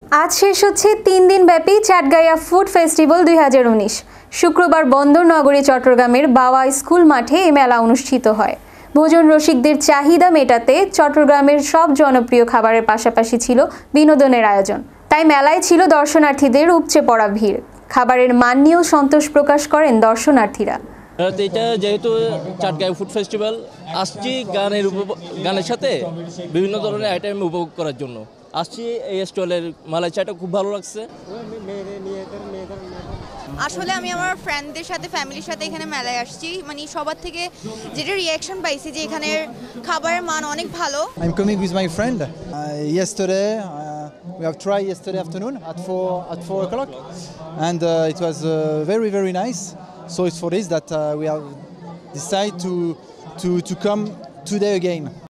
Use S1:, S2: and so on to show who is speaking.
S1: আজ শেষ হচ্ছে 3 দিনব্যাপী চাটগাঁইয়া ফুড ফেস্টিভ্যাল 2019। শুক্রবার বন্দরনগরী চট্টগ্রামের বাওয়া স্কুল মাঠে এই মেলা অনুষ্ঠিত হয়। ভোজন রসিকদের চাহিদা মেটাতে চট্টগ্রামের সব জনপ্রিয় খাবারের পাশাপাশি ছিল বিনোদনের আয়োজন। তাই মেলায় ছিল দর্শনার্থীদের উপচে পড়া ভিড়। খাবারের মান নিয়েও সন্তোষ প্রকাশ করেন দর্শনার্থীরা।
S2: এটা যেহেতু চাটগাঁইয়া ফুড ফেস্টিভ্যাল, আসছি গানের সাথে বিভিন্ন ধরনের আইটেম উপভোগ করার জন্য আসছি। এই স্টলের মালাই চাটা খুব ভালো লাগছে।
S3: আসলে আমি আমার ফ্রেন্ডদের সাথে ফ্যামিলির সাথে এখানে মেলায় আসছি, মানে সবার থেকে যেটা রিয়াকশন পাইছি যে এখানের খাবারের মান অনেক ভালো।
S4: I'm coming with my friend. Yesterday we have tried yesterday afternoon at 4 o'clock, and it was very nice. So it's for this that we have decided to come today again.